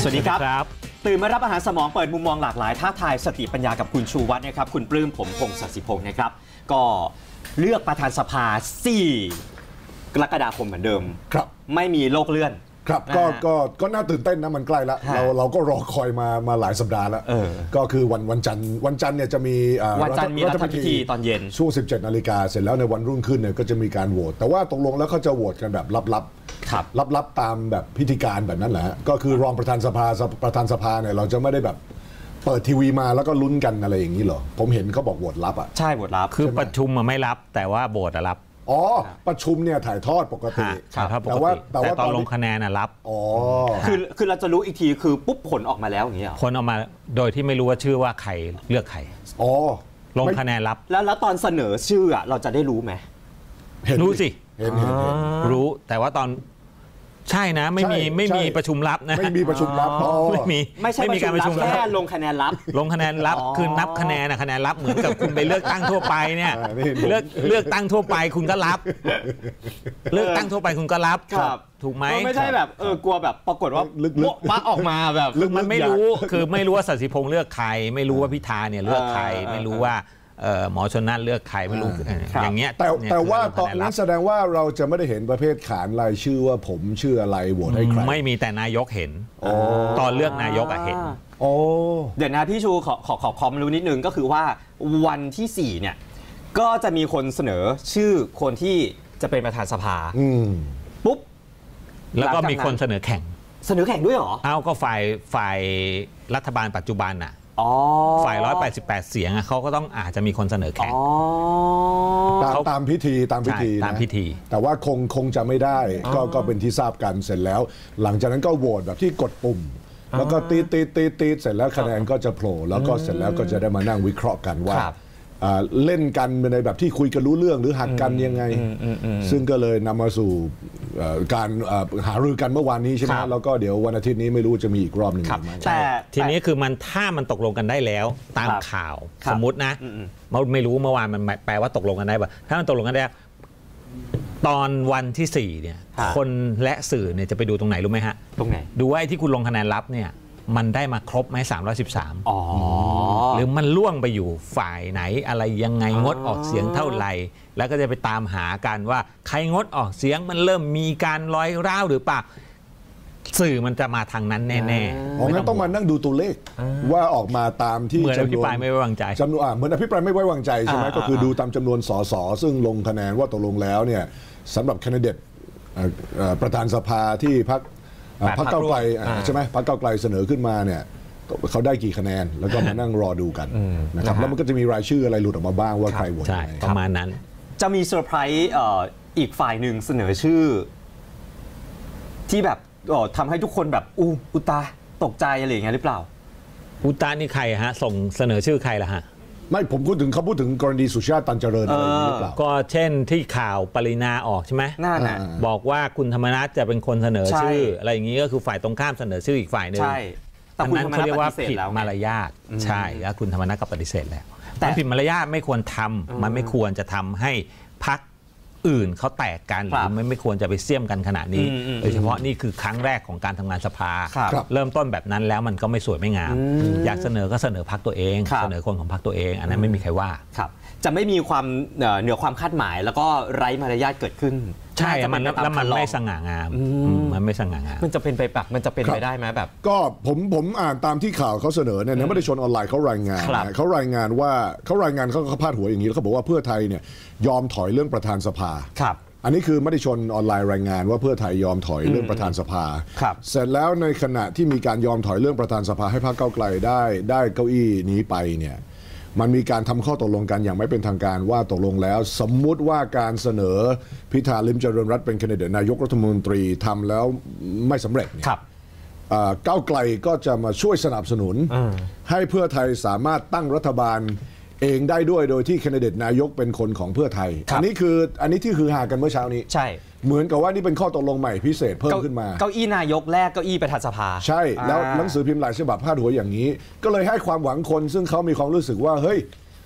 สวัสดีครับตื่นมารับอาหารสมองเปิดมุมมองหลากหลายท้าทายสติปัญญากับคุณชูวัฒน์นะครับคุณปลื้มผมพงศ์ศักดิ์สิพงศ์นะครับก็เลือกประธานสภา4 กรกฎาคมเหมือนเดิมครับไม่มีโลกเลื่อนครับก็น่าตื่นเต้นนะมันใกล้แล้วเราก็รอคอยมาหลายสัปดาห์แล้วก็คือวันจันทร์เนี่ยจะมีรัฐพิธีตอนเย็นช่วง 17 นาฬิกาเสร็จแล้วในวันรุ่งขึ้นเนี่ยก็จะมีการโหวตแต่ว่าตกลงแล้วเขาจะโหวตกันแบบลับตามแบบพิธีการแบบนั้นแหละก็คือรองประธานสภาเนี่ยเราจะไม่ได้แบบเปิดทีวีมาแล้วก็ลุ้นกันอะไรอย่างนี้เหรอผมเห็นเขาบอกโหวตลับอ่ะใช่โหวตลับคือประชุมไม่รับแต่ว่าโหวตรับอ๋อประชุมเนี่ยถ่ายทอดปกติแต่ว่าตอนลงคะแนนรับอ๋อคือเราจะรู้อีกทีคือปุ๊บผลออกมาแล้วอย่างเงี้ยผลออกมาโดยที่ไม่รู้ว่าชื่อว่าใครเลือกใครอ๋อลงคะแนนรับแล้วตอนเสนอชื่อเราจะได้รู้ไหมรู้สิเห็นรู้แต่ว่าตอนใช่นะไม่มีประชุมลับนะไม่มีประชุมลับไม่ใช่การประชุมลับแค่ลงคะแนนลับคือนับคะแนนรับเหมือนกับคุณไปเลือกตั้งทั่วไปเนี่ยเลือกตั้งทั่วไปคุณก็รับเลือกตั้งทั่วไปคุณก็รับถูกไหมไม่ใช่แบบกลัวแบบปรากฏว่าลึกๆออกมาแบบมันไม่รู้คือไม่รู้ว่าศักดิ์สิพงษ์เลือกใครไม่รู้ว่าพิธาเนี่ยเลือกใครไม่รู้ว่าหมอชนน่านเลือกใครไม่รู้อย่างเงี้ยแต่ว่าตอนนั้นแสดงว่าเราจะไม่ได้เห็นประเภทขานรายชื่อว่าผมชื่ออะไรโหวตให้ใครไม่มีแต่นายกเห็นตอนเลือกนายกเห็นเดี๋ยวนะพี่ชูขอความรู้นิดนึงก็คือว่าวันที่4เนี่ยก็จะมีคนเสนอชื่อคนที่จะเป็นประธานสภาปุ๊บแล้วก็มีคนเสนอแข่งด้วยเหรอก็ฝ่ายรัฐบาลปัจจุบันน่ะฝ่าย188เสียงเขาก็ต้องอาจจะมีคนเสนอแข่งตามพิธีแต่ว่าคงจะไม่ได้ก็เป็นที่ทราบกันเสร็จแล้วหลังจากนั้นก็โหวตแบบที่กดปุ่มแล้วก็ตีเสร็จแล้วคะแนนก็จะโผล่แล้วก็เสร็จแล้วก็จะได้มานั่งวิเคราะห์กันว่าเล่นกันในแบบที่คุยกันรู้เรื่องหรือหักกันยังไงซึ่งก็เลยนำมาสู่การหารือกันเมื่อวานนี้ใช่ไหมแล้วก็เดี๋ยววันอาทิตย์นี้ไม่รู้จะมีอีกรอบหนึ่งไหมแต่ทีนี้คือถ้ามันตกลงกันได้แล้วตามข่าวสมมตินะไม่รู้เมื่อวานมันแปลว่าตกลงกันได้ป่ะถ้ามันตกลงกันได้ตอนวันที่4เนี่ยคนและสื่อเนี่ยจะไปดูตรงไหนรู้ไหมฮะตรงไหนดูว่าไอ้ที่คุณลงคะแนนลับเนี่ยมันได้มาครบไหม313หรือมันล่วงไปอยู่ฝ่ายไหนอะไรยังไงงดออกเสียงเท่าไหร่แล้วก็จะไปตามหากันว่าใครงดออกเสียงมันเริ่มมีการร้อยร้าวหรือเปล่าสื่อมันจะมาทางนั้นแน่ๆงั้นต้องมานั่งดูตัวเลขว่าออกมาตามที่เหมือนอภิปรายไม่ไว้วางใจเหมือนอภิปรายไม่ไว้วางใจใช่ไหมก็คือดูตามจำนวนสสซึ่งลงคะแนนว่าตกลงแล้วเนี่ยสำหรับแคนดิเดตประธานสภาที่พรรคก้าวไกลใช่ไหมพรรคก้าวไกลเสนอขึ้นมาเนี่ยเขาได้กี่คะแนนแล้วก็มานั่งรอดูกันนะครับแล้วมันก็จะมีรายชื่ออะไรหลุดออกมาบ้างว่าใครโหวตประมาณนั้นจะมีเซอร์ไพรส์อีกฝ่ายหนึ่งเสนอชื่อที่แบบทำให้ทุกคนแบบอุตาตกใจอะไรอย่างเงี้ยหรือเปล่าอุตานี่ใครฮะส่งเสนอชื่อใครล่ะฮะไม่ผมพูดถึงเขาพูดถึงกรณีสุชาติตันเจริญอะไรอย่างนี้หรือเปล่าก็เช่นที่ข่าวปรินาออกใช่ไหมนั่นแหละบอกว่าคุณธรรมนัสจะเป็นคนเสนอชื่ออะไรอย่างนี้ก็คือฝ่ายตรงข้ามเสนอชื่ออีกฝ่ายหนึ่งอันนั้นเขาเรียกว่าผิดมารยาทใช่แล้วคุณธรรมนัสก็ปฏิเสธแล้วแต่ผิดมารยาทไม่ควรทำมันไม่ควรจะทำให้พรรคอื่นเขาแตกกันหรือไม่ควรจะไปเสี่ยมกันขนาดนี้โดยเฉพาะนี่คือครั้งแรกของการทำงานสภาเริ่มต้นแบบนั้นแล้วมันก็ไม่สวยไม่งามอยากเสนอก็เสนอพรรคตัวเองเสนอคนของพรรคตัวเองอันนั้นไม่มีใครว่าจะไม่มีความเหนือความคาดหมายแล้วก็ไร้มารยาทเกิดขึ้นใช่แล้วมันไม่สง่างามมันไม่สง่างามมันจะเป็นไปแบบมันจะเป็นไปได้ไหมแบบก็ผมอ่านตามที่ข่าวเขาเสนอเนี่ยไม่ได้ชนออนไลน์เขารายงานว่าเขาพาดหัวอย่างนี้แล้วเขาบอกว่าเพื่อไทยเนี่ยยอมถอยเรื่องประธานสภาอันนี้คือไม่ได้ชนออนไลน์รายงานว่าเพื่อไทยยอมถอยเรื่องประธานสภาเสร็จแล้วในขณะที่มีการยอมถอยเรื่องประธานสภาให้พรรคก้าวไกลได้เก้าอี้นี้ไปเนี่ยมันมีการทำข้อตกลงกันอย่างไม่เป็นทางการว่าตกลงแล้วสมมุติว่าการเสนอพิธาลิ้มเจริญรัตน์เป็นแคนดิเดตนายกรัฐมนตรีทำแล้วไม่สำเร็จเนี่ยก้าวไกลก็จะมาช่วยสนับสนุนให้เพื่อไทยสามารถตั้งรัฐบาลเองได้ด้วยโดยที่แคนดิเดตนายกเป็นคนของเพื่อไทยอันนี้ที่คือหากันเมื่อเช้านี้ใช่เหมือนกับว่านี่เป็นข้อตกลงใหม่พิเศษเพิ่มขึ้นมาเก้าอี้นายกแรกเก้าอี้ประธานสภาใช่แล้วหนังสือพิมพ์หลายฉบับพาดหัวอย่างนี้ก็เลยให้ความหวังคนซึ่งเขามีความรู้สึกว่าเฮ้ย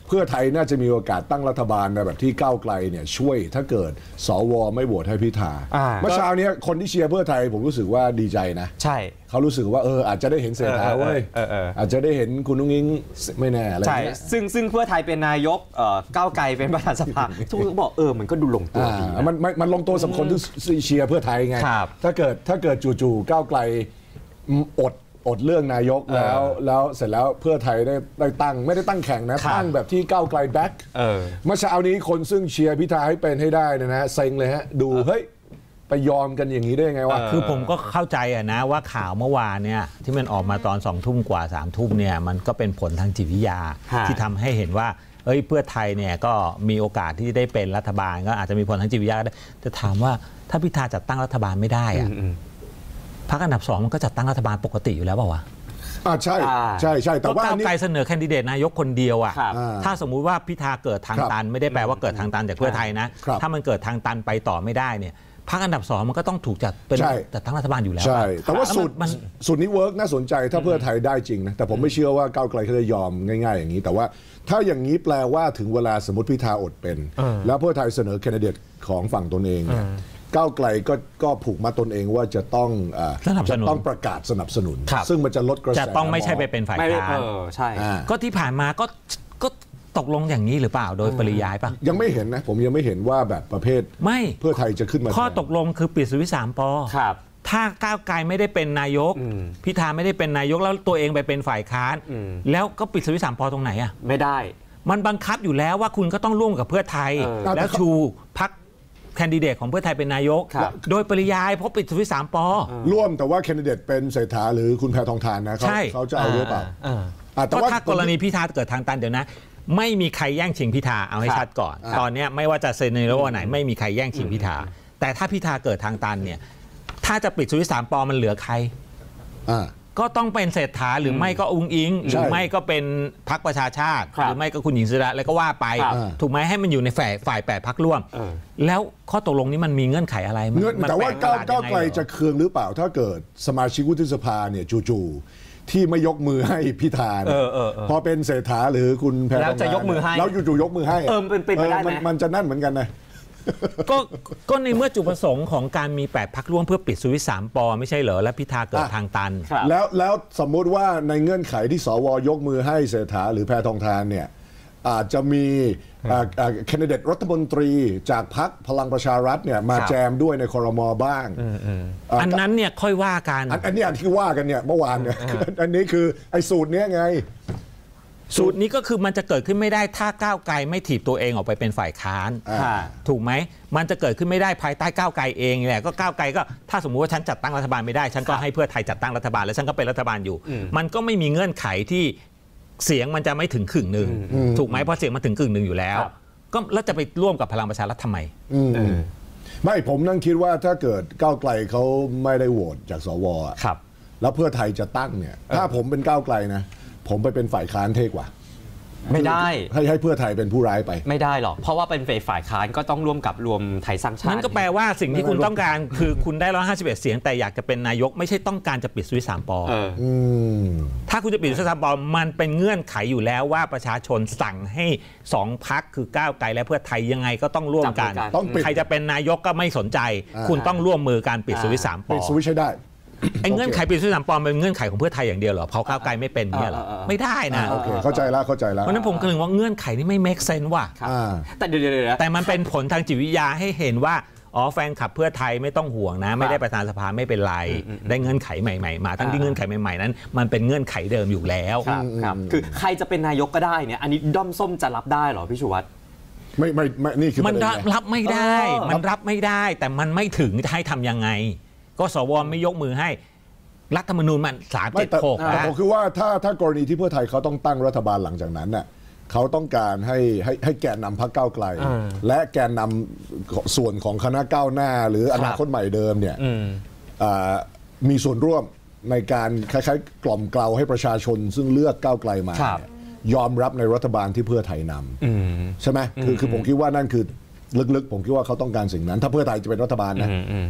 เพื่อไทยน่าจะมีโอกาสตั้งรัฐบาลในแบบที่ก้าวไกลเนี่ยช่วยถ้าเกิดสวไม่โหวตให้พิธาเมื่อเช้านี้คนที่เชียร์เพื่อไทยผมรู้สึกว่าดีใจนะใช่เขารู้สึกว่าอาจจะได้เห็นเศรษฐาเว้ยอาจจะได้เห็นคุณนุ้งอิงไม่แน่อะไรใช่ซึ่งเพื่อไทยเป็นนายกก้าวไกลเป็นประธานสภาทุกคนบอกมันก็ดูลงตัวดีมันลงตัวสำหรับคนที่เชียร์เพื่อไทยไงถ้าเกิดจู่ๆก้าวไกลอดเรื่องนายกแล้วเสร็จแล้วเพื่อไทยได้ตั้งไม่ได้ตั้งแข่งนะตั้งแบบที่ก้าวไกลแบ็คเมื่อเช้านี้คนซึ่งเชียร์พิธาให้เป็นให้ได้นะเซ็งเลยฮะดูเฮ้ยไปยอมกันอย่างนี้ได้ยังไงวะคือผมก็เข้าใจนะว่าข่าวเมื่อวานเนี่ยที่มันออกมาตอน2 ทุ่มกว่า3 ทุ่มเนี่ยมันก็เป็นผลทางจิตวิทยาที่ทำให้เห็นว่าเพื่อไทยเนี่ยก็มีโอกาสที่ได้เป็นรัฐบาลก็อาจจะมีผลทางจิตวิทยาได้แต่ถามว่าถ้าพิธาจัดตั้งรัฐบาลไม่ได้อะพรรคอันดับ2มันก็จัดตั้งรัฐบาลปกติอยู่แล้วเปล่าวะใช่แต่ว่าก้าวไกลเสนอแคนดิเดตนายกคนเดียวถ้าสมมุติว่าพิธาเกิดทางตันไม่ได้แปลว่าเกิดทางตันจากเพื่อไทยนะถ้ามันเกิดทางตันไปต่อไม่ได้เนี่ยพรรคอันดับ2มันก็ต้องถูกจัดเป็นจัดตั้งรัฐบาลอยู่แล้วใช่แต่ว่าสูตรนี้เวิร์กน่าสนใจถ้าเพื่อไทยได้จริงนะแต่ผมไม่เชื่อว่าก้าวไกลเขาจะยอมง่ายๆอย่างนี้แต่ว่าถ้าอย่างนี้แปลว่าถึงเวลาสมมติพิธาอดเป็นแล้วเพื่อไทยเสนอแคนดิเดตของฝั่งตนเองก้าวไกลก็ผูกมาตนเองว่าจะต้องประกาศสนับสนุนซึ่งมันจะลดกระแสจะต้องไม่ใช่ไปเป็นฝ่ายค้านใช่ก็ที่ผ่านมาก็ตกลงอย่างนี้หรือเปล่าโดยปริยายป่ะยังไม่เห็นนะผมยังไม่เห็นว่าแบบประเภทไม่เพื่อไทยจะขึ้นมาข้อตกลงคือปิดสวิตช์3 ป.ถ้าก้าวไกลไม่ได้เป็นนายกพิธาไม่ได้เป็นนายกแล้วตัวเองไปเป็นฝ่ายค้านแล้วก็ปิดสวิตช์3 ป.ตรงไหนอ่ะไม่ได้มันบังคับอยู่แล้วว่าคุณก็ต้องร่วมกับเพื่อไทยแล้วชูพรรคแคนดิเดตของเพื่อไทยเป็นนายกโดยปริยายเพราะปิดสวิตช์3 ป. ร่วมแต่ว่าแคนดิเดตเป็นเศรษฐาหรือคุณแพทองธารนะเขาจะเอาหรือเปล่าแต่ว่าถ้ากรณีพิธาเกิดทางตันเดี๋ยวนะไม่มีใครแย่งชิงพิธาเอาให้ชัดก่อนตอนนี้ไม่ว่าจะเซนโร่ไหนไม่มีใครแย่งชิงพิธาแต่ถ้าพิธาเกิดทางตันเนี่ยถ้าจะปิดสวิตช์3 ป.มันเหลือใครก็ต้องเป็นเศรษฐาหรือไม่ก็อุ้งอิงหรือไม่ก็เป็นพรรคประชาชาติหรือไม่ก็คุณหญิงสุดาแล้วก็ว่าไปถูกไหมให้มันอยู่ในฝ่าย8 พรรคร่วมแล้วข้อตกลงนี้มันมีเงื่อนไขอะไรแต่ว่าก้าวไกลจะเคืองหรือเปล่าถ้าเกิดสมาชิกวุฒิสภาเนี่ยจู่ๆที่ไม่ยกมือให้พิธาพอเป็นเศรษฐาหรือคุณแพทองธารแล้วจะยกมือให้แล้วจู่ๆยกมือให้เป็นไปได้ไหมมันจะนั่นเหมือนกันนะก็ในเมื่อจุดประสงค์ของการมี8 พรรคร่วมเพื่อปิดสวิตช์3 ป.ไม่ใช่เหรอและพิธาเกิดทางตันแล้วสมมุติว่าในเงื่อนไขที่สวยกมือให้เศรษฐาหรือแพทองธารเนี่ยอาจจะมีแคนดิเดตรัฐมนตรีจากพรรคพลังประชารัฐเนี่ยมาแจมด้วยในครม.บ้างอันนั้นเนี่ยค่อยว่ากันอันนี้ที่ว่ากันเนี่ยเมื่อวานเนี่ยอันนี้คือไอ้สูตรนี้ไงสูตรนี้ก็คือมันจะเกิดขึ้นไม่ได้ถ้าก้าวไกลไม่ถีบตัวเองออกไปเป็นฝ่ายค้านถูกไหมมันจะเกิดขึ้นไม่ได้ภายใต้ก้าวไกลเองแหละก็ก้าวไกลก็ถ้าสมมุติว่าฉันจัดตั้งรัฐบาลไม่ได้ฉันก็ให้เพื่อไทยจัดตั้งรัฐบาลแล้วฉันก็เป็นรัฐบาลอยู่มันก็ไม่มีเงื่อนไขที่เสียงมันจะไม่ถึง1/2ถูกไหมเพราะเสียงมันถึง1/2อยู่แล้วก็แล้วจะไปร่วมกับพลังประชารัฐทำไมไม่ผมนั่งคิดว่าถ้าเกิดก้าวไกลเขาไม่ได้โหวตจากสวแล้วเพื่อไทยจะตั้งเนี่ยถ้าผมเป็นก้าวไกลนะผมไปเป็นฝ่ายค้านเท่กว่าไม่ได้ให้เพื่อไทยเป็นผู้ร้ายไปไม่ได้หรอกเพราะว่าเป็นฝ่ายค้านก็ต้องร่วมกับรวมไทยสร้างชาตินั่นก็แปลว่าสิ่งที่คุณต้องการคือคุณได้151เสียงแต่อยากจะเป็นนายกไม่ใช่ต้องการจะปิดสวิตช์3 ป.ถ้าคุณจะปิดสวิตช์3 ป.มันเป็นเงื่อนไขอยู่แล้วว่าประชาชนสั่งให้2 พรรคคือก้าวไกลและเพื่อไทยยังไงก็ต้องร่วมกันใครจะเป็นนายกก็ไม่สนใจคุณต้องร่วมมือการปิดสวิตช์3 ป. ปิดสวิตช์ได้ไอ้เงื่อนไขปิดสวิตช์3 ป.เป็นเงื่อนไขของเพื่อไทยอย่างเดียวเหรอเพราะก้าวไกลไม่เป็นเนี่ยเหรอไม่ได้นะโอเคเข้าใจแล้วเพราะนั้นผมก็เลยว่าเงื่อนไขนี้ไม่ make sense ว่ะแต่เดี๋ยวแต่มันเป็นผลทางจิตวิทยาให้เห็นว่าแฟนคลับเพื่อไทยไม่ต้องห่วงนะไม่ได้ประธานสภาไม่เป็นไรได้เงื่อนไขใหม่ๆมาทั้งที่เงื่อนไขใหม่ๆนั้นมันเป็นเงื่อนไขเดิมอยู่แล้วครับคือใครจะเป็นนายกก็ได้เนี่ยอันนี้ด้อมส้มจะรับได้เหรอพี่ชูวัฒน์ไม่นี่คือมันรับไม่ได้มันรับไม่ได้แต่มันไม่ถึงให้ทำยังไงก็สวไม่ยกมือให้รัฐธรรมนูญมัน376 แต่ผมคือว่าถ้ากรณีที่เพื่อไทยเขาต้องตั้งรัฐบาลหลังจากนั้นน่ะเขาต้องการให้แกนนำพรรคก้าวไกลและแกนนำส่วนของคณะก้าวหน้าหรืออนาคตใหม่เดิมเนี่ยมีส่วนร่วมในการคล้ายๆกล่อมเกลาให้ประชาชนซึ่งเลือกก้าวไกลมายอมรับในรัฐบาลที่เพื่อไทยนำใช่ไหมคือผมคิดว่านั่นคือลึกๆผมคิดว่าเขาต้องการสิ่งนั้นถ้าเพื่อไทยจะเป็นรัฐบาลนะ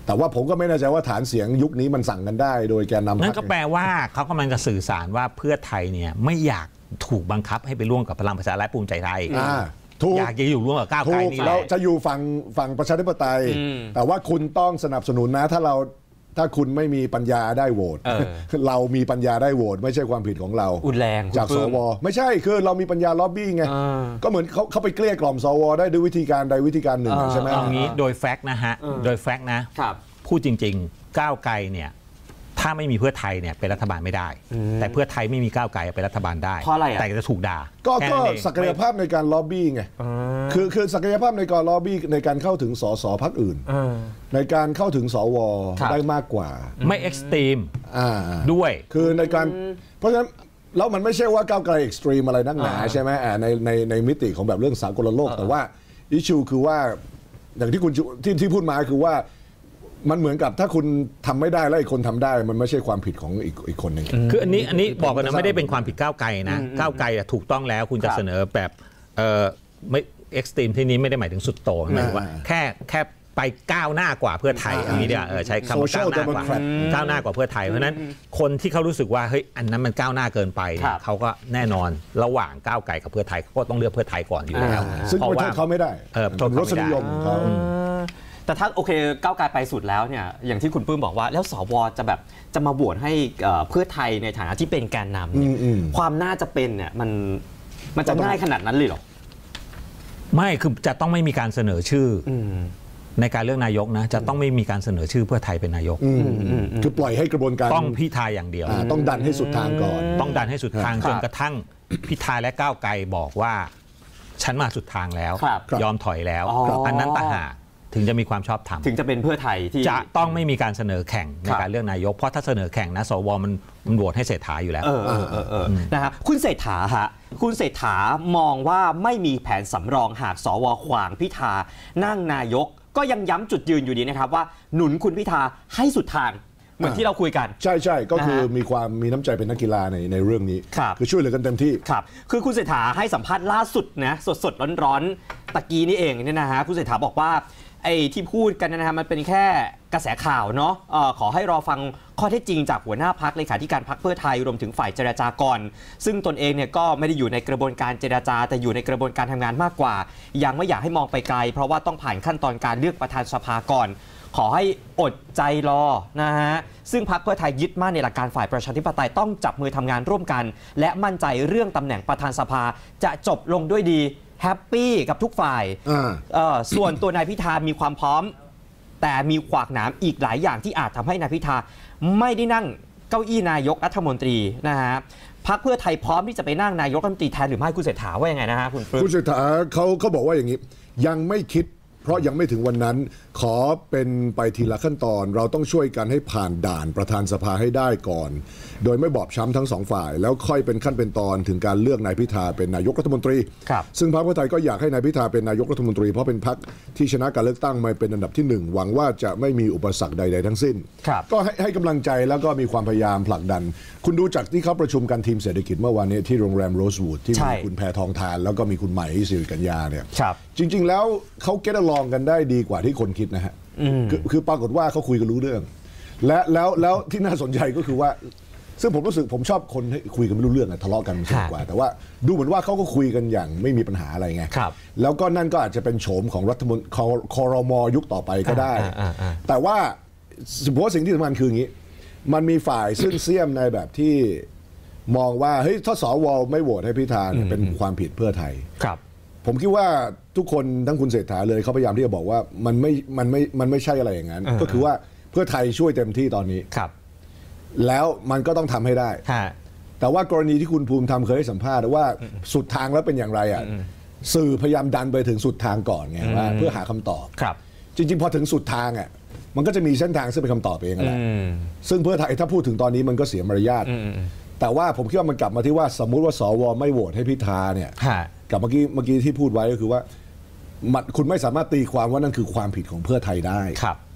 แต่ว่าผมก็ไม่แน่ใจว่าฐานเสียงยุคนี้มันสั่งกันได้โดยแกนนำพรรคนั่นก็แปลว่าเขากำลังจะสื่อสารว่าเพื่อไทยเนี่ยไม่อยากถูกบังคับให้ไปร่วมกับพลังประชารัฐภูมิใจไทยอยากจะอยู่ร่วมกับก้าวไกลนี่แหละเราจะอยู่ฝั่งประชาธิปไตยแต่ว่าคุณต้องสนับสนุนนะถ้าคุณไม่มีปัญญาได้โหวตเรามีปัญญาได้โหวตไม่ใช่ความผิดของเราอุ่นแรงจากสวไม่ใช่คือเรามีปัญญาล็อบบี้ไงก็เหมือนเขาไปเกลี้ยกล่อมสวได้ด้วยวิธีการใดวิธีการหนึ่งใช่ไหมเอางี้โดยแฟกต์นะฮะโดยแฟกต์นะพูดจริงๆก้าวไกลเนี่ยถ้าไม่มีเพื่อไทยเนี่ยเป็นรัฐบาลไม่ได้แต่เพื่อไทยไม่มีก้าวไกลเป็นรัฐบาลได้เพราะอะไรแต่จะถูกด่าก็ศักยภาพในการล็อบบี้ไงคือศักยภาพในการล็อบบี้ในการเข้าถึงสสพรรคอื่นในการเข้าถึงสวได้มากกว่าไม่เอ็กซ์ตรีมด้วยคือในการเพราะฉะนั้นแล้วมันไม่ใช่ว่าก้าวไกลเอ็กซ์ตรีมอะไรนักหนาใช่ไหมในมิติของแบบเรื่องสากลโลกแต่ว่าอิชูคือว่าอย่างที่คุณที่พูดมาคือว่ามันเหมือนกับถ้าคุณทำไม่ได้แล้วอีกคนทำได้มันไม่ใช่ความผิดของอีกคนหนึ่งคืออันนี้บอกกันนะไม่ได้เป็นความผิดก้าวไกลนะก้าวไกลถูกต้องแล้วคุณจะเสนอแบบไม่เอ็กซ์ตรีมที่นี้ไม่ได้หมายถึงสุดโต่งหมายถึงว่าแค่ไปก้าวหน้ากว่าเพื่อไทยอันนี้เดียวใช้คำว่าก้าวหน้ากว่าเพื่อไทยเพราะฉะนั้นคนที่เขารู้สึกว่าเฮ้ยอันนั้นมันก้าวหน้าเกินไปเขาก็แน่นอนระหว่างก้าวไกลกับเพื่อไทยเขาก็ต้องเลือกเพื่อไทยก่อนอยู่แล้วซึ่งเพราะว่าเขาไม่ได้รสนิยมเขาแต่ถ้าโอเคก้าวไกลไปสุดแล้วเนี่ยอย่างที่คุณปื้มบอกว่าแล้วสวจะมาโหวตให้เพื่อไทยในฐานะที่เป็นแกนนำความน่าจะเป็นเนี่ยมันจะง่ายขนาดนั้นเลยหรอไม่คือจะต้องไม่มีการเสนอชื่อในการเลือกนายกนะจะต้องไม่มีการเสนอชื่อเพื่อไทยเป็นนายกคือปล่อยให้กระบวนการต้องพิธาอย่างเดียวต้องดันให้สุดทางก่อนต้องดันให้สุดทางจนกระทั่งพิธาและก้าวไกลบอกว่าฉันมาสุดทางแล้วยอมถอยแล้วอันนั้นต่างหากถึงจะมีความชอบธรรมถึงจะเป็นเพื่อไทยที่จะต้องไม่มีการเสนอแข่งในการเลือกนายกเพราะถ้าเสนอแข่งนะสวมันโหวตให้เศรษฐาอยู่แล้วนะครับคุณเศรษฐาฮะคุณเศรษฐามองว่าไม่มีแผนสำรองหากสวขวางพิธานั่งนายกก็ยังย้ำจุดยืนอยู่ดีนะครับว่าหนุนคุณพิธาให้สุดทางเหมือนที่เราคุยกันใช่ก็คือมีน้ำใจเป็นนักกีฬาในเรื่องนี้คือช่วยเหลือกันเต็มที่ครับคือคุณเศรษฐาให้สัมภาษณ์ล่าสุดนะสดร้อนๆตะกี้นี่เองเนี่ยนะฮะคุณเศรษฐาบอกว่าไอ้ที่พูดกันนะฮะมันเป็นแค่กระแสข่าวเนาะขอให้รอฟังข้อเท็จจริงจากหัวหน้าพรรคเลขาธิการพรรคเพื่อไทยรวมถึงฝ่ายเจรจากรซึ่งตนเองเนี่ยก็ไม่ได้อยู่ในกระบวนการเจรจาแต่อยู่ในกระบวนการทำงานมากกว่ายังไม่อยากให้มองไปไกลเพราะว่าต้องผ่านขั้นตอนการเลือกประธานสภาก่อนขอให้อดใจรอนะฮะซึ่งพรรคเพื่อไทยยึดมั่นในหลักการฝ่ายประชาธิปไตยต้องจับมือทำงานร่วมกันและมั่นใจเรื่องตำแหน่งประธานสภาจะจบลงด้วยดีแฮปปี้กับทุกฝ่ายส่วนตัวนายพิธามีความพร้อมแต่มีขวากหนามอีกหลายอย่างที่อาจทำให้นายพิธาไม่ได้นั่งเก้าอี้นายกรัฐมนตรีนะฮะพรรคเพื่อไทยพร้อมที่จะไปนั่งนายกรัฐมนตรีแทนหรือไม่คุณเศรษฐาว่ายังไงนะฮะคุณเศรษฐาเขาบอกว่าอย่างนี้ยังไม่คิดเพราะยังไม่ถึงวันนั้นขอเป็นไปทีละขั้นตอนเราต้องช่วยกันให้ผ่านด่านประธานสภาให้ได้ก่อนโดยไม่บอบช้ำทั้งสองฝ่ายแล้วค่อยเป็นขั้นเป็นตอนถึงการเลือกนายพิธาเป็นนายกรัฐมนตรีซึ่งพรรคเพื่อไทยก็อยากให้นายพิธาเป็นนายกรัฐมนตรีเพราะเป็นพรรคที่ชนะการเลือกตั้งมาเป็นอันดับที่1หวังว่าจะไม่มีอุปสรรคใดๆทั้งสิ้นก็ให้กำลังใจแล้วก็มีความพยายามผลักดันคุณดูจากที่เขาประชุมกันทีมเศรษฐกิจเมื่อวานนี้ที่โรงแรมโรสวูดที่มีคุณแพทองธารแล้วก็มีคุณใหม่สิริกัญญาเนี่ยจริงๆแล้วเขาเก็ตลองกันได้ดีกว่าที่คนคิดนะฮะคือปรากฏว่าเขาคุยกันรู้เรื่องแล้วที่น่าสนใจก็คือว่าซึ่งผมรู้สึกผมชอบคนคุยกันไม่รู้เรื่องทะเลาะกันมากกว่าแต่ว่าดูเหมือนว่าเขาก็คุยกันอย่างไม่มีปัญหาอะไรไงแล้วก็นั่นก็อาจจะเป็นโฉมของรัฐมนตรีครม.ยุคต่อไปก็ได้แต่ว่าผมว่าสิ่งที่สำคัญคืออย่างนี้มันมีฝ่ายซึ่งเสี้ยมในแบบที่มองว่าเฮ้ยถ้าสวไม่โหวตให้พิธาเนี่ยเป็นความผิดเพื่อไทยผมคิดว่าทุกคนทั้งคุณเศรษฐาเลยเขาพยายามที่จะบอกว่ามันไม่ใช่อะไรอย่างนั้นก็คือว่าเพื่อไทยช่วยเต็มที่ตอนนี้แล้วมันก็ต้องทำให้ได้แต่ว่ากรณีที่คุณภูมิธรรมเคยให้สัมภาษณ์ว่าสุดทางแล้วเป็นอย่างไรอ่ะสื่อพยายามดันไปถึงสุดทางก่อนไงว่าเพื่อหาคำตอบจริงๆพอถึงสุดทางอ่ะมันก็จะมีเส้นทางซึ่งเป็นคำตอบเองแหละซึ่งเพื่อไทยถ้าพูดถึงตอนนี้มันก็เสียมารยาทแต่ว่าผมคิดว่ามันกลับมาที่ว่าสมมุติว่าสวไม่โหวตให้พิธาเนี่ยกับเมื่อกี้ที่พูดไว้ก็คือว่าคุณไม่สามารถตีความว่านั่นคือความผิดของเพื่อไทยได้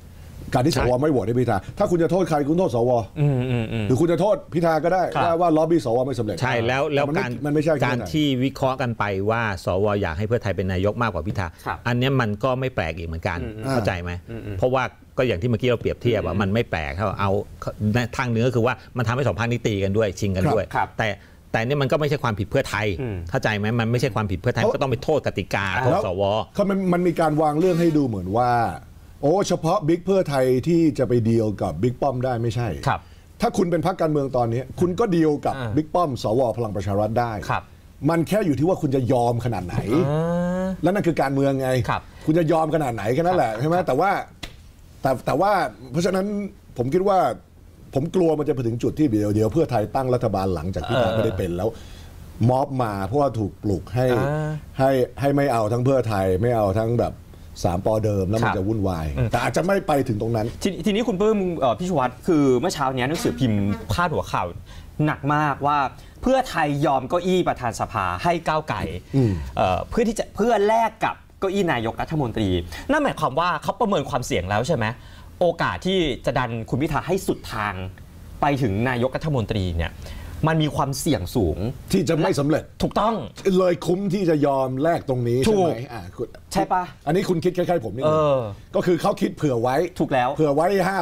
การที่สวไม่โหวตให้พิธาถ้าคุณจะโทษใครคุณโทษสวหรือคุณจะโทษพิธาก็ได้ว่าล็อบบี้สวไม่สำเร็จใช่แล้วการที่วิเคราะห์กันไปว่าสวอยากให้เพื่อไทยเป็นนายกมากกว่าพิธาอันนี้มันก็ไม่แปลกอีกเหมือนกันเข้าใจไหมเพราะว่าก็อย่างที่เมื่อกี้เราเปรียบเทียบว่ามันไม่แปลกเอาทางเนื้อคือว่ามันทำให้สองพรรคนี้ตีกันด้วยชิงกันด้วยแต่นี่มันก็ไม่ใช่ความผิดเพื่อไทยเข้าใจไหมมันไม่ใช่ความผิดเพื่อไทยก็ต้องไปโทษกติกาโทษสวมันมีการวางเรื่องให้ดูเหมือนว่าโอ้เฉพาะบิ๊กเพื่อไทยที่จะไปดีลกับบิ๊กป้อมได้ไม่ใช่ถ้าคุณเป็นพรรคการเมืองตอนนี้คุณก็ดีลกับบิ๊กป้อมสวพลังประชารัฐได้มันแค่อยู่ที่ว่าคุณจะยอมขนาดไหนแล้วนั่นคือการเมืองไงคุณจะยอมขนาดไหนแค่นั้นแหละใช่ไหมแต่ว่าเพราะฉะนั้นผมคิดว่าผมกลัวมันจะไปถึงจุดที่เดี๋ยวเพื่อไทยตั้งรัฐบาลหลังจากที่ไม่ได้เป็นแล้วม็อบมาเพราะว่าถูกปลุกให้ไม่เอาทั้งเพื่อไทยไม่เอาทั้งแบบ3 ป.เดิมแล้วมันจะวุ่นวายแต่อาจจะไม่ไปถึงตรงนั้นทีนี้คุณปื้มพี่ชวัฒน์คือเมื่อเช้านี้หนังสือพิมพ์พาดหัวข่าวหนักมากว่าเพื่อไทยยอมเก้าอี้ประธานสภาให้ก้าวไกลเพื่อแลกกับเก้าอี้นายกรัฐมนตรีนั่นหมายความว่าเขาประเมินความเสี่ยงแล้วใช่ไหมโอกาสที่จะดันคุณพิธาให้สุดทางไปถึงนายกรัฐมนตรีเนี่ยมันมีความเสี่ยงสูงที่จะไม่สำเร็จถูกต้องเลยคุ้มที่จะยอมแลกตรงนี้ใช่ไหมใช่ปะอันนี้คุณคิดคล้ายๆผมนี่ก็คือเขาคิดเผื่อไว้ถูกแล้วเผื่อไว้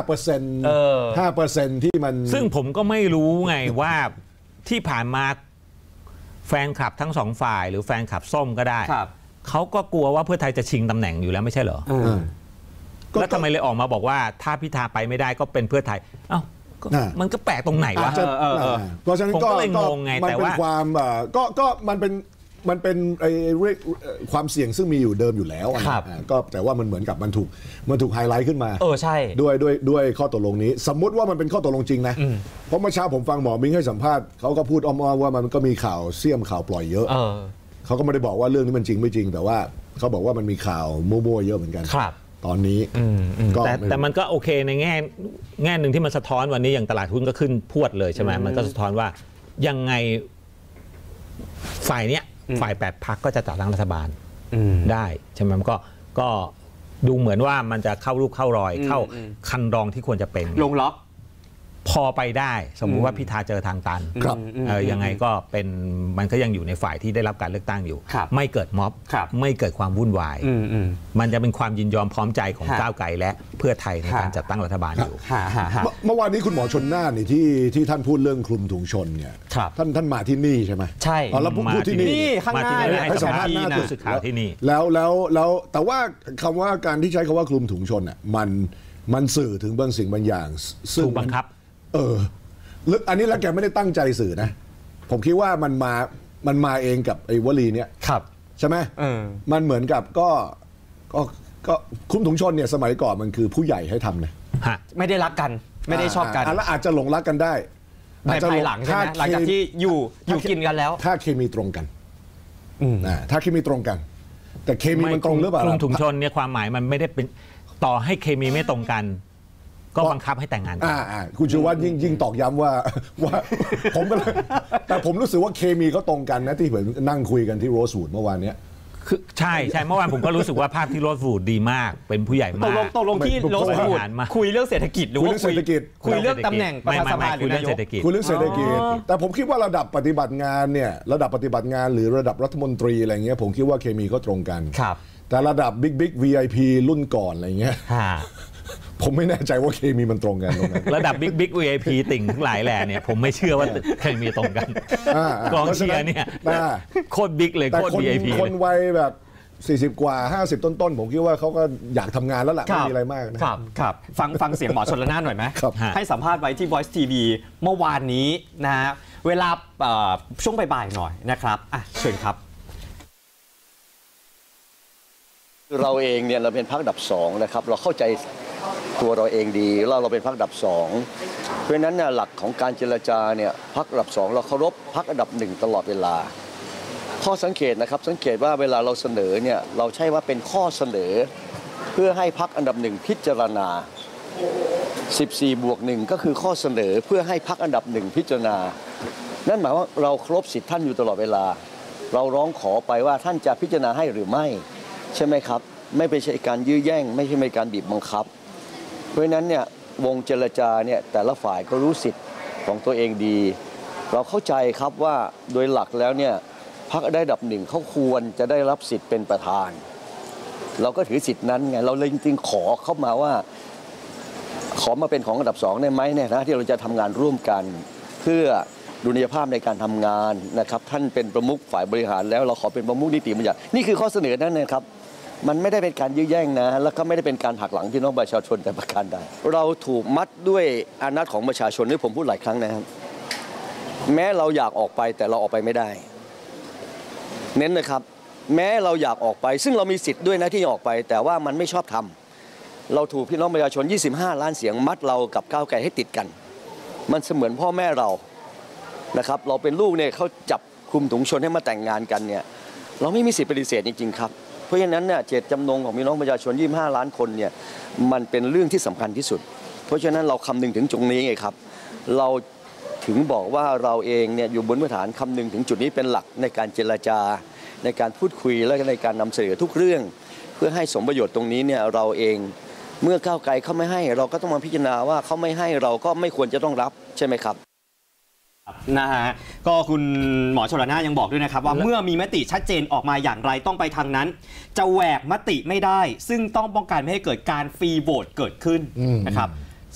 5% ที่มันซึ่งผมก็ไม่รู้ไงว่าที่ผ่านมาแฟนคลับทั้งสองฝ่ายหรือแฟนคลับส้มก็ได้เขาก็กลัวว่าเพื่อไทยจะชิงตำแหน่งอยู่แล้วไม่ใช่เหรอแล้วทำไมเลยออกมาบอกว่าถ้าพิธาไปไม่ได้ก็เป็นเพื่อไทยเอ้ามันก็แปลกตรงไหนวะเพราะฉะนั้นก็เลยงงไงแต่ว่าก็มันเป็นความเสี่ยงซึ่งมีอยู่เดิมอยู่แล้วก็แต่ว่ามันเหมือนกับมันถูกไฮไลท์ขึ้นมาใช่ด้วยข้อตกลงนี้สมมุติว่ามันเป็นข้อตกลงจริงนะเพราะเมื่อเช้าผมฟังหมอมิ้งให้สัมภาษณ์เขาก็พูดอ้อมๆว่ามันก็มีข่าวเสี่ยมข่าวปล่อยเยอะเขาก็ไม่ได้บอกว่าเรื่องนี้มันจริงไม่จริงแต่ว่าเขาบอกว่ามันมีข่าวมั่วๆเยอะเหมือนกันตอนนี้แต่มันก็โอเคในแง่หนึ่งที่มันสะท้อนวันนี้อย่างตลาดหุ้นก็ขึ้นพรวดเลยใช่ไหมมันก็สะท้อนว่ายังไงฝ่ายเนี้ยฝ่าย8 พรรคก็จะจัดตั้งรัฐบาลได้ใช่ไหมมันก็ดูเหมือนว่ามันจะเข้ารูปเข้ารอยเข้าคันรองที่ควรจะเป็นลงล็อกพอไปได้สมมุติว่าพิธาเจอทางตันยังไงก็เป็นมันก็ยังอยู่ในฝ่ายที่ได้รับการเลือกตั้งอยู่ไม่เกิดม็อบไม่เกิดความวุ่นวายมันจะเป็นความยินยอมพร้อมใจของก้าวไกลและเพื่อไทยในการจัดตั้งรัฐบาลอยู่เมื่อวานนี้คุณหมอชลน่านนี่ที่ท่านพูดเรื่องคลุมถุงชนเนี่ยท่านมาที่นี่ใช่ไหมใช่แล้วพูดที่นี่ข้างหน้าให้สัมภาษณ์หน้าผู้สื่อข่าวที่นี่แล้วแต่ว่าคำว่าการที่ใช้คำว่าคลุมถุงชนอ่ะมันสื่อถึงบางสิ่งบางอย่างซึ่งถูกบังคับอันนี้แล้วแกไม่ได้ตั้งใจสื่อนะผมคิดว่ามันมาเองกับไอ้วลีเนี้ยใช่ไหมมันเหมือนกับก็คุ้มถุงชนเนี่ยสมัยก่อนมันคือผู้ใหญ่ให้ทำนะไม่ได้รักกันไม่ได้ชอบกันแล้วอาจจะหลงรักกันได้ในภายหลังใช่ไหมหลังจากที่อยู่กินกันแล้วถ้าเคมีตรงกันถ้าเคมีตรงกันแต่เคมีมันตรงหรือเปล่าคลุมถุงชนเนี่ยความหมายมันไม่ได้เป็นต่อให้เคมีไม่ตรงกันก็บังคับให้แต่งงานกันคุณชูวัฒน์ยิ่งตอกย้ำว่าผมก็เลยแต่ผมรู้สึกว่าเคมีก็ตรงกันนะที่ผมนั่งคุยกันที่โรสวูดเมื่อวานนี้คือใช่เมื่อวานผมก็รู้สึกว่าภาพที่โรสวูดดีมากเป็นผู้ใหญ่มากตกลงที่โรสวูดคุยเรื่องเศรษฐกิจหรือว่าคุยเรื่องตำแหน่งประธานสภาหรือเรื่องเศรษฐกิจคุยเรื่องเศรษฐกิจแต่ผมคิดว่าระดับปฏิบัติงานเนี่ยระดับปฏิบัติงานหรือระดับรัฐมนตรีอะไรเงี้ยผมคิดว่าเคมีก็ตรงกันแต่ระดับบิ๊ก VIP รุ่นก่อนอะไรเงี้ยผมไม่แน่ใจว่าเคมีมันตรงกันตรงนั้นระดับบิ๊ก VIP ติ่งทั้งหลายแหล่เนี่ยผมไม่เชื่อว่าเคมีตรงกันกองเชียร์เนี่ยโคตรบิ๊กเลยโคตร VIP คนวัยแบบ40 กว่า50ต้นผมคิดว่าเขาก็อยากทำงานแล้วล่ะไม่มีอะไรมากนะครับฟังเสียงหมอชลน่านหน่อยไหมให้สัมภาษณ์ไว้ที่ Voice TV เมื่อวานนี้นะฮะเวลาช่วงบ่ายๆหน่อยนะครับเชิญครับเราเองเนี่ยเราเป็นพรรคอันดับ2นะครับเราเข้าใจตัวเราเองดีแล้วเราเป็นพรรคอันดับ2เพราะฉะนั้นเนี่ยหลักของการเจรจาเนี่ยพรรคอันดับ2เราเคารพพรรคอันดับ1ตลอดเวลาข้อสังเกตนะครับสังเกตว่าเวลาเราเสนอเนี่ยเราใช้ว่าเป็นข้อเสนอเพื่อให้พรรคอันดับ1พิจารณา14+1ก็คือข้อเสนอเพื่อให้พรรคอันดับ1พิจารณานั่นหมายว่าเราเคารพสิทธิท่านอยู่ตลอดเวลาเราร้องขอไปว่าท่านจะพิจารณาให้หรือไม่ใช่ไหมครับไม่เป็นการยื้อแย่งไม่ใช่การบีบบังคับเพราะฉะนั้นเนี่ยวงเจรจาเนี่ยแต่ละฝ่ายก็รู้สิทธิ์ของตัวเองดีเราเข้าใจครับว่าโดยหลักแล้วเนี่ยพรรคได้อันดับหนึ่งเขาควรจะได้รับสิทธิ์เป็นประธานเราก็ถือสิทธิ์นั้นไงเราเลยจริงๆขอเข้ามาว่าขอมาเป็นของอันดับ2ได้ไหมเนี่ยนะที่เราจะทำงานร่วมกันเพื่อดุลยภาพในการทำงานนะครับท่านเป็นประมุขฝ่ายบริหารแล้วเราขอเป็นประมุขนิติบัญญัตินี่คือข้อเสนอนั้นนะครับมันไม่ได้เป็นการยื้อแย่งนะแล้วก็ไม่ได้เป็นการหักหลังพี่น้องประชาชนแต่ประการใดเราถูกมัดด้วยอำนาจของประชาชนที่ผมพูดหลายครั้งนะครับแม้เราอยากออกไปแต่เราออกไปไม่ได้เน้นนะครับแม้เราอยากออกไปซึ่งเรามีสิทธิ์ด้วยนะที่จะออกไปแต่ว่ามันไม่ชอบทำเราถูกพี่น้องประชาชน25 ล้านเสียงมัดเรากับก้าวไกลให้ติดกันมันเสมือนพ่อแม่เรานะครับเราเป็นลูกเนี่ยเขาจับคุมถุงชนให้มาแต่งงานกันเนี่ยเราไม่มีสิทธิปฏิเสธจริงๆครับเพราะฉะนั้นเนี่ยเจตจำนงของพี่น้องประชาชน25 ล้านคนเนี่ยมันเป็นเรื่องที่สำคัญที่สุดเพราะฉะนั้นเราคำนึงถึงตรงนี้ไงครับเราถึงบอกว่าเราเองเนี่ยอยู่บนพื้นฐานคำนึงถึงจุดนี้เป็นหลักในการเจรจาในการพูดคุยและในการนำเสนอทุกเรื่องเพื่อให้สมประโยชน์ตรงนี้เนี่ยเราเองเมื่อก้าวไกลเขาไม่ให้เราก็ต้องมาพิจารณาว่าเขาไม่ให้เราก็ไม่ควรจะต้องรับใช่ไหมครับนะฮะก็คุณหมอชลน่านยังบอกด้วยนะครับว่าเมื่อมีมติชัดเจนออกมาอย่างไรต้องไปทางนั้นจะแหวกมติไม่ได้ซึ่งต้องป้องกันไม่ให้เกิดการฟรีโหวตเกิดขึ้นนะครับ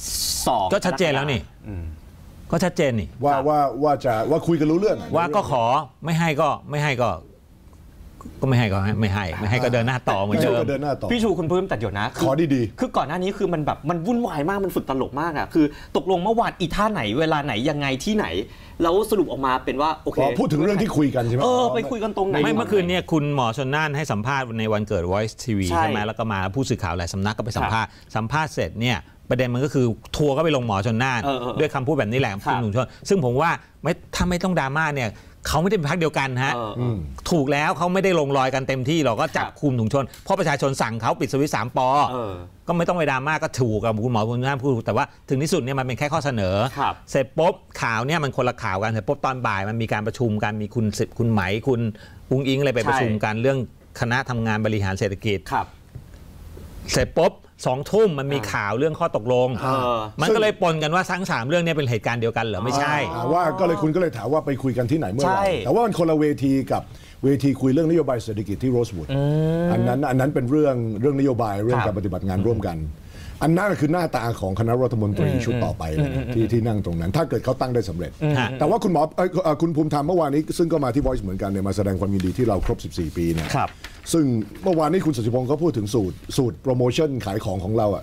2 ก็ชัดเจนแล้วนี่ก็ชัดเจนนี่ว่าคุยกันรู้เรื่องว่าก็ขอไม่ให้ก็ไม่ให้ก็ไม่ให้ก็เดินหน้าต่อเหมือนเดิมพี่ชูคุณเพิ่มแต่เดี๋ยวนะขอดีๆคือก่อนหน้านี้คือมันแบบมันวุ่นวายมากมันสุดตลกมากอ่ะคือตกลงเมื่อวานอีท่าไหนเวลาไหนยังไงที่ไหนแล้วสรุปออกมาเป็นว่าโอเคพูดถึงเรื่องที่คุยกันใช่ไหมไปคุยกันตรงไหนไม่เมื่อคืนเนี่ยคุณหมอชลน่านให้สัมภาษณ์ในวันเกิด Voice TV ใช่ไหมแล้วก็มาผู้สื่อข่าวหลายสำนักก็ไปสัมภาษณ์เสร็จเนี่ยประเด็นมันก็คือทัวร์ก็ไปลงหมอชลน่านด้วยคำพูดแบบนี้แหละคุณหนุ่มชนซึ่งผมว่าถ้าไม่ต้องดราม่าเนี่ยเขาไม่ได้เป็นพรรคเดียวกันฮะถูกแล้วเขาไม่ได้ลงรอยกันเต็มที่หรอกก็จับคุมถุงชนเพราะประชาชนสั่งเขาปิดสวิตช์3 ป.ก็ไม่ต้องไปดราม่าก็ถูกกับคุณหมอชลน่านพูดแต่ว่าถึงที่สุดเนี่ยมันเป็นแค่ข้อเสนอเสร็จปุ๊บข่าวเนี่ยมันคนละข่าวกันเสร็จปุ๊บตอนบ่ายมันมีการประชุมกันมีคุณไหมคุณอุ้งอิงอะไรไปประชุมกันเรื่องคณะทำงานบริหารเศรษฐกิจเสร็จปุ๊บ2 ทุ่มมันมีข่าวเรื่องข้อตกลงมันก็เลยปนกันว่าทั้ง3 เรื่องนี้เป็นเหตุการณ์เดียวกันเหรอไม่ใช่ว่าก็เลยคุณก็เลยถามว่าไปคุยกันที่ไหนเมื่อไหร่แต่ว่ามันคนละเวทีกับเวทีคุยเรื่องนโยบายเศรษฐกิจที่โรสวูดอันนั้นเป็นเรื่องนโยบายเรื่องการปฏิบัติงานร่วมกันอันนั้นคือหน้าตาของคณะรัฐมนตรีชุดต่อไปที่นั่งตรงนั้นถ้าเกิดเขาตั้งได้สำเร็จแต่ว่าคุณภูมิธรรมเมื่อวานนี้ซึ่งก็มาที่ Voice เหมือนกันเนี่ยมาแสดงความยินดีที่เราครบ14 ปีเนี่ยซึ่งเมื่อวานนี้คุณสุทธิพงศ์ก็พูดถึงสูตรโปรโมชั่นขายของของเราอ่ะ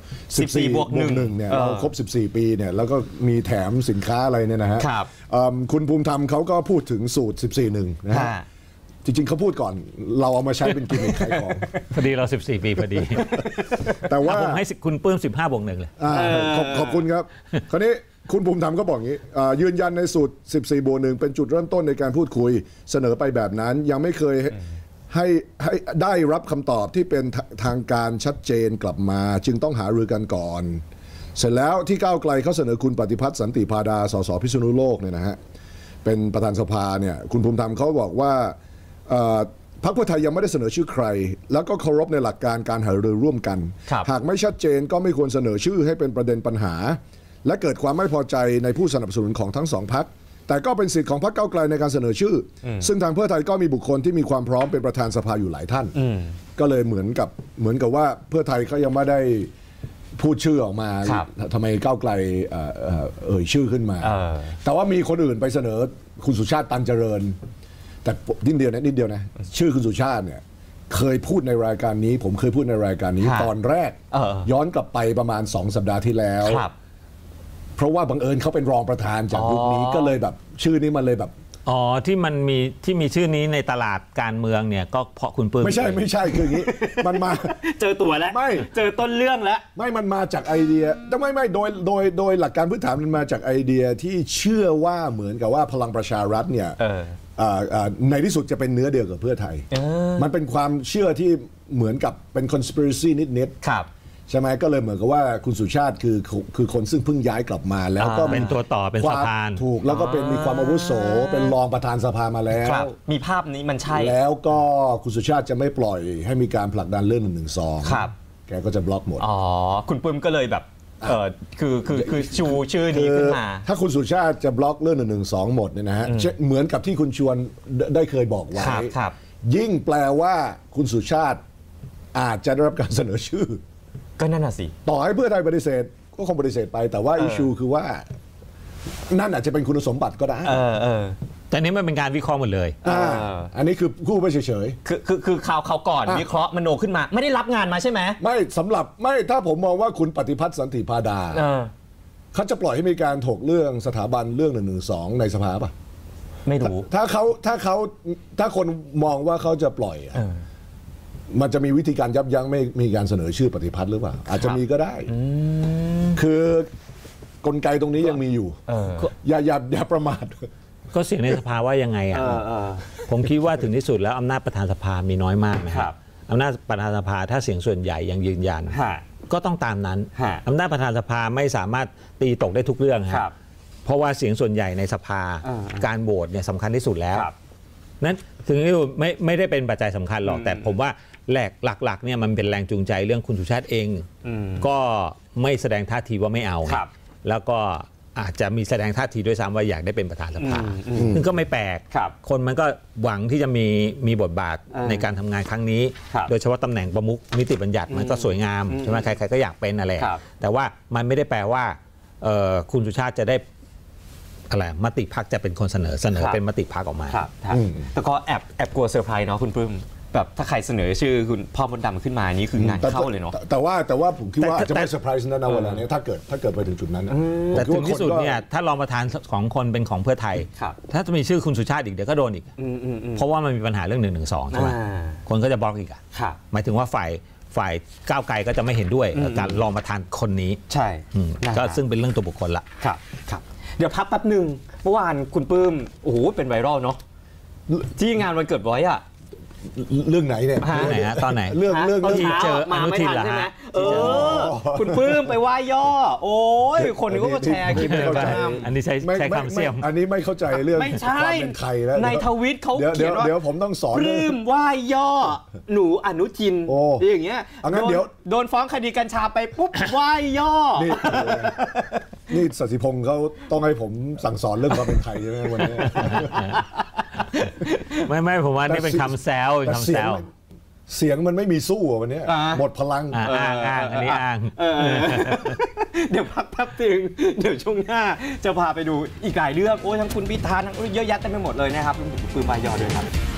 14+1เนี่ยเราครบ14 ปีเนี่ยแล้วก็มีแถมสินค้าอะไรเนี่ยนะฮะคุณภูมิธรรมเขาก็พูดถึงสูตร 14+1 นะฮะจริงๆเขาพูดก่อนเราเอามาใช้เป็นกิมมิคขายของพอดีเรา14 ปีพอดีแต่ว่าผมให้คุณปื้ม15+1เลยขอบคุณครับคราวนี้คุณภูมิธรรมก็บอกอย่างนี้ยืนยันในสูตร14+1เป็นจุดเริ่มต้นในการพูดคุยเสนอไปแบบนั้นยังไม่เคยให้ได้รับคำตอบที่เป็นทางการชัดเจนกลับมาจึงต้องหารือกันก่อนเสร็จแล้วที่ก้าวไกลเขาเสนอคุณปฏิพัฒน์สันติพาดาสสพิษณุโลกเนี่ยนะฮะเป็นประธานสภาเนี่ยคุณภูมิธรรมเขาบอกว่าพรรคเพื่อไทยยังไม่ได้เสนอชื่อใครแล้วก็เคารพในหลักการการหารือร่วมกันหากไม่ชัดเจนก็ไม่ควรเสนอชื่อให้เป็นประเด็นปัญหาและเกิดความไม่พอใจในผู้สนับสนุนของทั้ง2 พรรคแต่ก็เป็นสิทธิ์ของพรรคก้าวไกลในการเสนอชื่อซึ่งทางเพื่อไทยก็มีบุคคลที่มีความพร้อมเป็นประธานสภาอยู่หลายท่านก็เลยเหมือนกับว่าเพื่อไทยเขายังไม่ได้พูดชื่อออกมาทำไมก้าวไกลเอ่ยชื่อขึ้นมาแต่ว่ามีคนอื่นไปเสนอคุณสุชาติตันเจริญแต่นิดเดียวนะชื่อคุณสุชาติเนี่ยเคยพูดในรายการนี้ผมเคยพูดในรายการนี้ตอนแรกย้อนกลับไปประมาณ2 สัปดาห์ที่แล้วเพราะว่าบังเอิญเขาเป็นรองประธานจากยุคนี้ก็เลยแบบชื่อนี้มันเลยแบบที่มีชื่อนี้ในตลาดการเมืองเนี่ยก็เพราะคุณปื้มไม่ใช่คืออย่างนี้มันมาเจอตัวแล้วไม่เจอต้นเรื่องแล้วไม่มันมาจากไอเดียแต่ไม่โดยหลักการพื้นฐานมันมาจากไอเดียที่เชื่อว่าเหมือนกับว่าพลังประชารัฐเนี่ยในที่สุดจะเป็นเนื้อเดียวกับเพื่อไทยมันเป็นความเชื่อที่เหมือนกับเป็น conspiracy นิดใช่ไหมก็เลยเหมือนกับว่าคุณสุชาติคือคนซึ่งเพิ่งย้ายกลับมาแล้วก็เป็นตัวต่อเป็นสะพานถูกแล้วก็เป็นมีความอาวุโสเป็นรองประธานสภามาแล้วมีภาพนี้มันใช่แล้วก็คุณสุชาติจะไม่ปล่อยให้มีการผลักดันเรื่อง112แกก็จะบล็อกหมดคุณปุ้มก็เลยแบบคือชูชื่อนี้ขึ้นมาถ้าคุณสุชาติจะบล็อกเรื่อง112หมดเนี่ยนะฮะเหมือนกับที่คุณชวนได้เคยบอกไว้ยิ่งแปลว่าคุณสุชาติอาจจะได้รับการเสนอชื่อก็นั่นน่ะสิต่อให้เพื่อไทยปฏิเสธก็คงปฏิเสธไปแต่ว่าอิชูคือว่านั่นอาจจะเป็นคุณสมบัติก็ได้แต่นี้มันเป็นการวิเคราะห์หมดเลยอันนี้คือคู่ไปเฉยๆคือเขาก่อนวิเคราะห์มโนขึ้นมาไม่ได้รับงานมาใช่ไหมไม่สำหรับไม่ถ้าผมมองว่าคุณปฏิพัฒน์สันติพาดาเขาจะปล่อยให้มีการถกเรื่องสถาบันเรื่อง112ในสภาป่ะไม่รู้ถ้าคนมองว่าเขาจะปล่อยมันจะมีวิธีการยับยั้งไม่มีการเสนอชื่อปฏิพัฒน์หรือเปล่าอาจจะมีก็ได้คือกลไกตรงนี้ยังมีอยู่อย่าประมาทก็เสียงในสภาว่ายังไงผมคิดว่าถึงที่สุดแล้วอำนาจประธานสภามีน้อยมากนะครับอำนาจประธานสภาถ้าเสียงส่วนใหญ่ยังยืนยันก็ต้องตามนั้นอำนาจประธานสภาไม่สามารถตีตกได้ทุกเรื่องครับเพราะว่าเสียงส่วนใหญ่ในสภาการโหวตเนี่ยสำคัญที่สุดแล้วนั้นถึงไม่ได้เป็นปัจจัยสำคัญหรอกแต่ผมว่าหลักๆเนี่ยมันเป็นแรงจูงใจเรื่องคุณสุชาติเองก็ไม่แสดงท่าทีว่าไม่เอาแล้วก็อาจจะมีแสดงท่าทีด้วยซ้ำว่าอยากได้เป็นประธานสภาซึ่งก็ไม่แปลกคนมันก็หวังที่จะมีบทบาทในการทำงานครั้งนี้โดยเฉพาะตำแหน่งประมุขนิติบัญญัติมันก็สวยงามใช่ไหมใครๆก็อยากเป็นอะไรแต่ว่ามันไม่ได้แปลว่าคุณสุชาติจะได้อะไรมติพรรคจะเป็นคนเสนอเป็นมติพรรคออกมาแต่ก็แอบกลัวเซอร์ไพรส์เนาะคุณปลื้มแบบถ้าใครเสนอชื่อคุณพ่อมดดำขึ้นมานี้คืองานเข้าเลยเนาะแต่ว่าผมคิดว่าจะไม่เซอร์ไพรส์นะเวลานี้ถ้าเกิดไปถึงจุดนั้นแต่ถึงที่สุดเนี่ยถ้ารองประธานของคนเป็นของเพื่อไทยถ้าจะมีชื่อคุณสุชาติอีกเดี๋ยวก็โดนอีกเพราะว่ามันมีปัญหาเรื่อง112ใช่ไหมคนก็จะบล็อกอีกหมายถึงว่าฝ่ายก้าวไกลก็จะไม่เห็นด้วยการรองประธานคนนี้ใช่ก็ซึ่งเป็นเรื่องตัวบุคคลละครับเดี๋ยวพักแป๊บหนึ่งเมื่อวานคุณปลื้มโอ้โหเป็นไวรัลเนาะที่งานวันเกิดไว้อะเรื่องไหนเนี่ยไหนฮะตอนไหนเรื่องที่เจออนุทินเหรอฮะคุณปลื้มไปไหว้ย่อโอ้ยคนก็แชร์คลิปเลยอันนี้ใช้คำเสียมอันนี้ไม่เข้าใจเรื่องความเป็นไทยแล้วในทวิตเขาเขียนว่าเดี๋ยวผมต้องสอนปลื้มไหว้ย่อหนูอนุทินอย่างเงี้ยโดนฟ้องคดีกัญชาไปปุ๊บไหว้ย่อนี่ศศิพงศ์เขาต้องให้ผมสั่งสอนเรื่องความเป็นไทยใช่ไหมวันนี้ไม่ผมว่านี่เป็นคำแซวเสียงมันไม่มีสู้วันนี้หมดพลังอ้างอันนี้อ้างเดี๋ยวพักแป๊บนึงเดี๋ยวช่วงหน้าจะพาไปดูอีกหลายเรื่องโอ้ยทั้งคุณพิธาทั้งเยอะแยะเต็มไปหมดเลยนะครับรวมถึงปืนบายอด้วยครับ